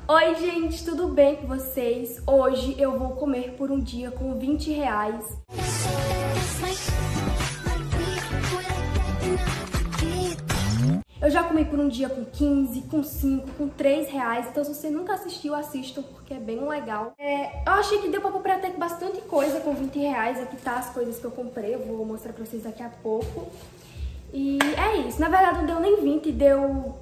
Oi gente, tudo bem com vocês? Hoje eu vou comer por um dia com R$20. Eu já comi por um dia com 15, com 5, com R$3. Então se você nunca assistiu, assistam porque é bem legal. Eu achei que deu pra comprar até bastante coisa com R$20. Aqui tá as coisas que eu comprei, eu vou mostrar pra vocês daqui a pouco. E é isso, na verdade não deu nem 20, deu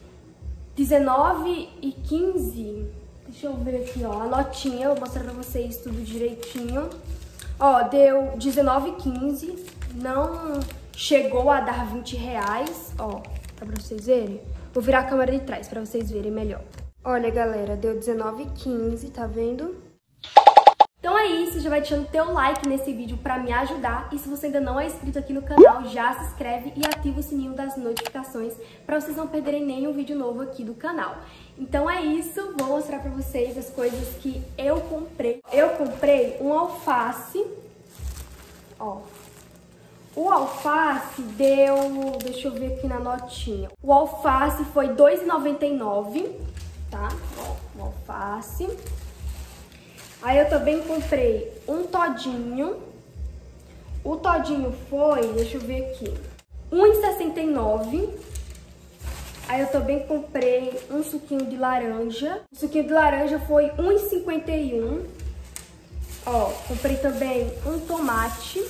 19 e 15. Deixa eu ver aqui, ó, a notinha, eu vou mostrar pra vocês tudo direitinho. Ó, deu 19 e 15, não chegou a dar R$20, ó, tá pra vocês verem? Vou virar a câmera de trás pra vocês verem melhor. Olha, galera, deu 19 e 15, tá vendo? Então é isso, já vai deixando teu like nesse vídeo pra me ajudar. E se você ainda não é inscrito aqui no canal, já se inscreve e ativa o sininho das notificações pra vocês não perderem nenhum vídeo novo aqui do canal. Então é isso, vou mostrar pra vocês as coisas que eu comprei. Eu comprei um alface, ó. O alface deu, deixa eu ver aqui na notinha. O alface foi R$2,99, tá? Ó, o alface. Aí eu também comprei um todinho. O todinho foi, deixa eu ver aqui, R$1,69. Aí eu também comprei um suquinho de laranja. O suquinho de laranja foi R$1,51. Ó, comprei também um tomate.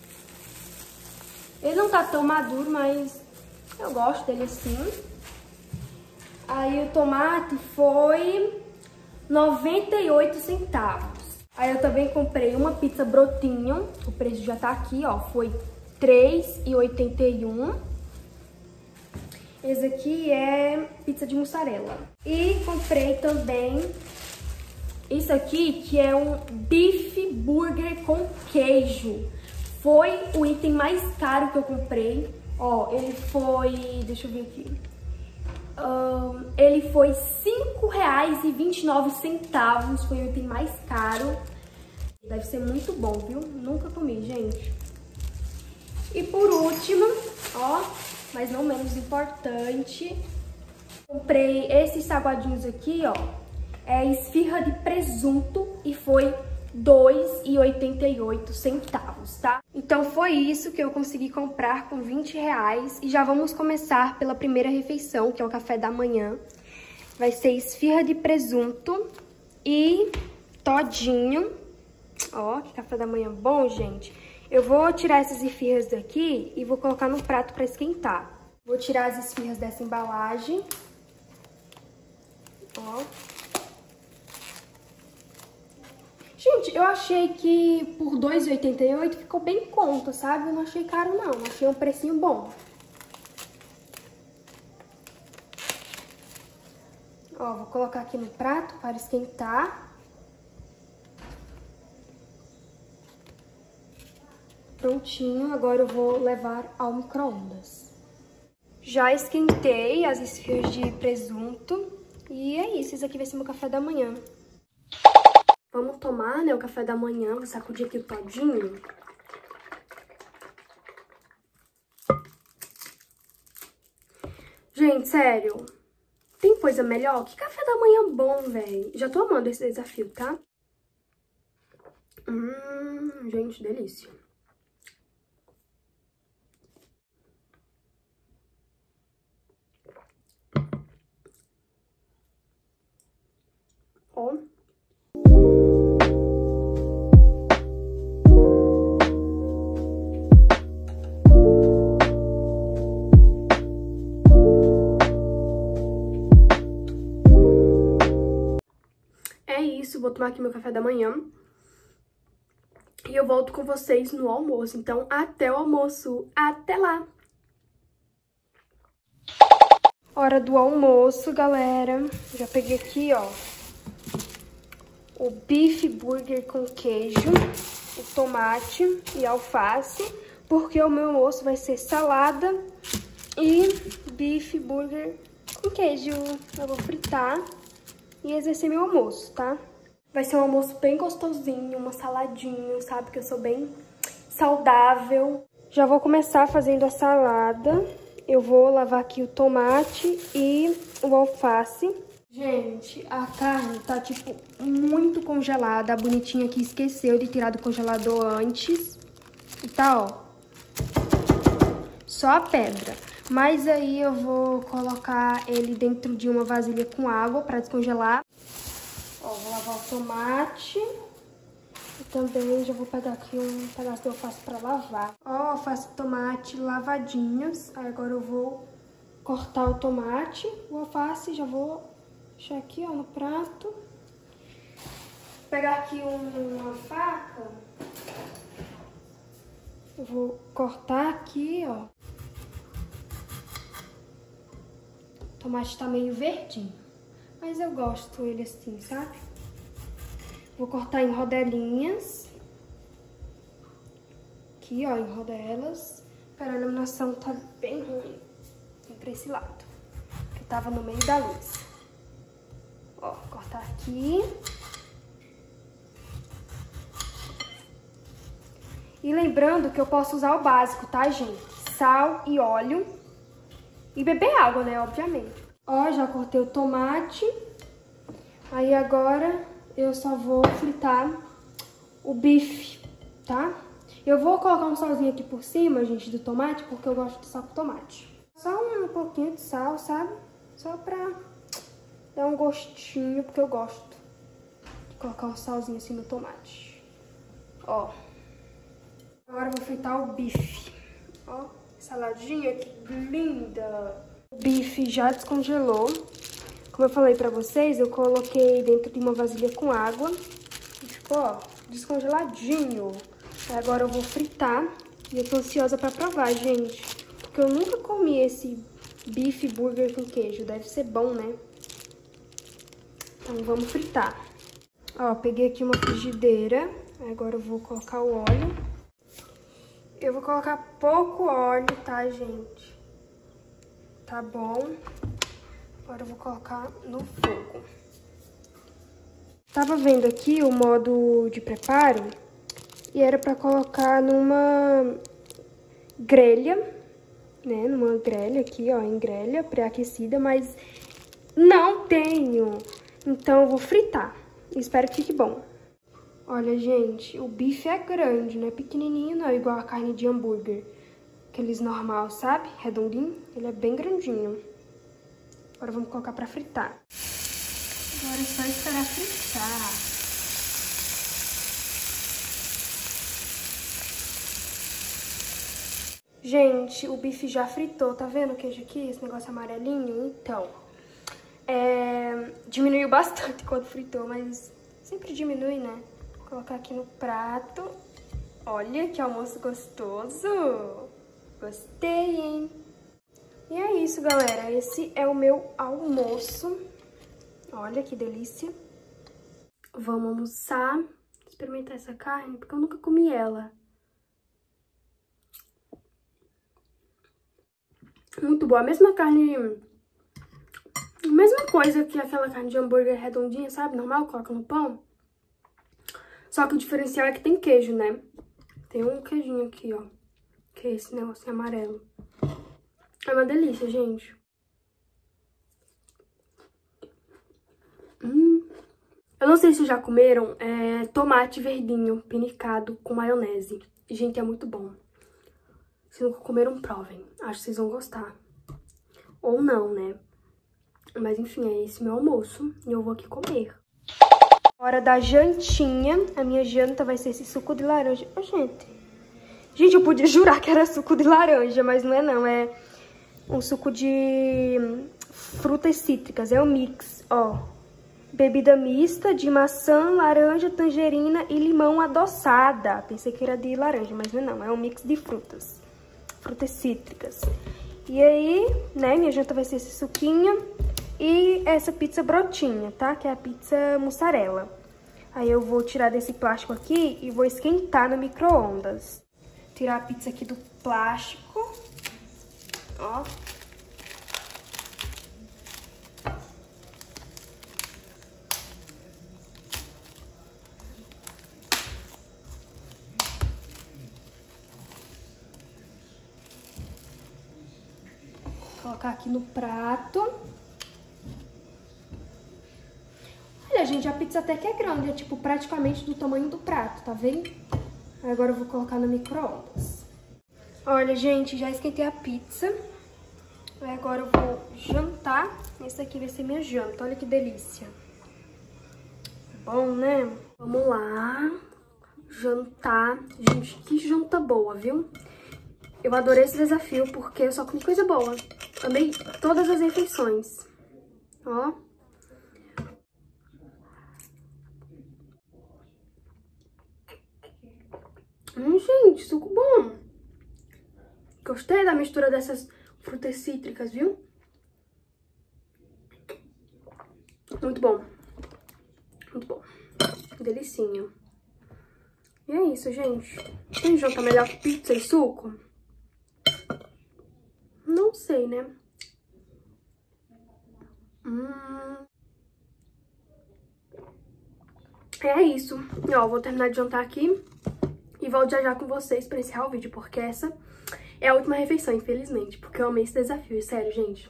Ele não tá tão maduro, mas eu gosto dele assim. Aí o tomate foi 98 centavos. Aí eu também comprei uma pizza brotinho, o preço já tá aqui, ó, foi R$3,81. Esse aqui é pizza de mussarela. E comprei também isso aqui, que é um beef burger com queijo. Foi o item mais caro que eu comprei. Ó, ele foi, deixa eu ver aqui. Ele foi R$5,29, foi o item mais caro. Deve ser muito bom, viu? Nunca comi, gente. E por último, ó, mas não menos importante, comprei esses salgadinhos aqui, ó. É esfirra de presunto e foi R$2,88, tá? Então foi isso que eu consegui comprar com R$20 e já vamos começar pela primeira refeição, que é o café da manhã. Vai ser esfirra de presunto e todinho. Ó, que café da manhã bom, gente. Eu vou tirar essas esfirras daqui e vou colocar no prato para esquentar. Vou tirar as esfirras dessa embalagem. Ó. Gente, eu achei que por R$2,88 ficou bem em conta, sabe? Eu não achei caro, não. Achei um precinho bom. Ó, vou colocar aqui no prato para esquentar. Prontinho, agora eu vou levar ao micro-ondas. Já esquentei as esfirras de presunto. E é isso, esse aqui vai ser meu café da manhã. Vamos tomar, né, o café da manhã, vou sacudir aqui o todinho. Gente, sério, tem coisa melhor? Que café da manhã bom, velho. Já tô amando esse desafio, tá? Gente, delícia. Ó. É isso, vou tomar aqui meu café da manhã. E eu volto com vocês no almoço. Então, até o almoço. Até lá! Hora do almoço, galera. Já peguei aqui, ó, o beef burger com queijo, o tomate e alface, porque o meu almoço vai ser salada e beef burger com queijo. Eu vou fritar e esse vai ser meu almoço, tá? Vai ser um almoço bem gostosinho, uma saladinha, sabe? Que eu sou bem saudável. Já vou começar fazendo a salada. Eu vou lavar aqui o tomate e o alface. Gente, a carne tá, tipo, muito congelada. A bonitinha aqui esqueceu de tirar do congelador antes. E tá, ó, só a pedra. Mas aí eu vou colocar ele dentro de uma vasilha com água pra descongelar. Ó, vou lavar o tomate. E também já vou pegar aqui um pedaço de alface pra lavar. Ó, alface e tomate lavadinhos. Aí agora eu vou cortar o tomate, o alface, já vou deixar aqui, ó, no prato. Vou pegar aqui uma faca. Eu vou cortar aqui, ó. O tomate tá meio verdinho, mas eu gosto ele assim, sabe? Vou cortar em rodelinhas. Aqui, ó, em rodelas. Pera, a iluminação tá bem ruim. Vem pra esse lado, que tava no meio da luz. Ó, cortar aqui. E lembrando que eu posso usar o básico, tá, gente? Sal e óleo. E beber água, né, obviamente. Ó, já cortei o tomate. Aí agora eu só vou fritar o bife, tá? Eu vou colocar um salzinho aqui por cima, gente, do tomate, porque eu gosto de sal com tomate. Só um pouquinho de sal, sabe? Só pra dar um gostinho, porque eu gosto de colocar um salzinho assim no tomate. Ó. Agora eu vou fritar o bife. Ó, saladinha, que linda! O bife já descongelou. Como eu falei pra vocês, eu coloquei dentro de uma vasilha com água. E ficou, ó, descongeladinho. Agora eu vou fritar. E eu tô ansiosa pra provar, gente. Porque eu nunca comi esse bife burger com queijo. Deve ser bom, né? Então vamos fritar. Ó, peguei aqui uma frigideira. Agora eu vou colocar o óleo. Eu vou colocar pouco óleo, tá, gente? Tá bom. Agora eu vou colocar no fogo. Tava vendo aqui o modo de preparo e era pra colocar numa grelha, né? Numa grelha aqui, ó, em grelha pré-aquecida, mas não tenho. Então eu vou fritar. Espero que fique bom. Olha, gente, o bife é grande, não é pequenininho não, igual a carne de hambúrguer. Aqueles normal, sabe? Redondinho. Ele é bem grandinho. Agora vamos colocar pra fritar. Agora é só esperar fritar. Gente, o bife já fritou. Tá vendo o queijo aqui? Esse negócio amarelinho? Então, diminuiu bastante quando fritou, mas sempre diminui, né? Vou colocar aqui no prato. Olha que almoço gostoso. Gostei, hein? E é isso, galera. Esse é o meu almoço. Olha que delícia. Vamos almoçar. Experimentar essa carne, porque eu nunca comi ela. Muito boa. A mesma carne... Mesma coisa que aquela carne de hambúrguer redondinha, sabe? Normal, coloca no pão. Só que o diferencial é que tem queijo, né? Tem um queijinho aqui, ó. Que é esse negocinho amarelo. É uma delícia, gente. Eu não sei se já comeram tomate verdinho pinicado com maionese. Gente, é muito bom. Se nunca comeram, provem. Acho que vocês vão gostar. Ou não, né? Mas enfim, é esse meu almoço. E eu vou aqui comer. Hora da jantinha. A minha janta vai ser esse suco de laranja. Ô, gente, eu podia jurar que era suco de laranja, mas não é não. É um suco de frutas cítricas. É um mix, ó. Bebida mista de maçã, laranja, tangerina e limão adoçada. Pensei que era de laranja, mas não é não. É um mix de frutas. Frutas cítricas. E aí, né, minha janta vai ser esse suquinho e essa pizza brotinha, tá? Que é a pizza mussarela. Aí eu vou tirar desse plástico aqui e vou esquentar no micro-ondas. Tirar a pizza aqui do plástico. Ó. Colocar aqui no prato. gente, a pizza até que é grande, é tipo praticamente do tamanho do prato, tá vendo? Agora eu vou colocar no micro-ondas. Olha, gente, já esquentei a pizza. Agora eu vou jantar. Esse aqui vai ser minha janta, olha que delícia. Bom, né? Vamos lá, jantar. Gente, que janta boa, viu? Eu adorei esse desafio porque eu só comi coisa boa. Amei todas as refeições. Ó. Gente, suco bom. Gostei da mistura dessas frutas cítricas, viu? Muito bom. Muito bom. Delicinha. E é isso, gente. Tem janta melhor que pizza e suco? Não sei, né? É isso. Ó, vou terminar de jantar aqui e volto já já com vocês pra encerrar o vídeo, porque essa é a última refeição, infelizmente, porque eu amei esse desafio, sério, gente.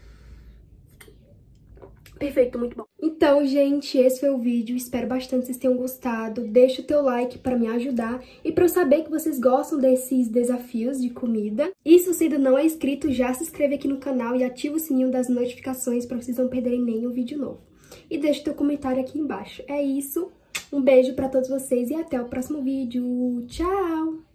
Perfeito, muito bom. Então, gente, esse foi o vídeo. Espero bastante que vocês tenham gostado. Deixa o teu like para me ajudar e para eu saber que vocês gostam desses desafios de comida. E se você ainda não é inscrito, já se inscreve aqui no canal e ativa o sininho das notificações para vocês não perderem nenhum vídeo novo. E deixa o teu comentário aqui embaixo. É isso. Um beijo para todos vocês e até o próximo vídeo. Tchau!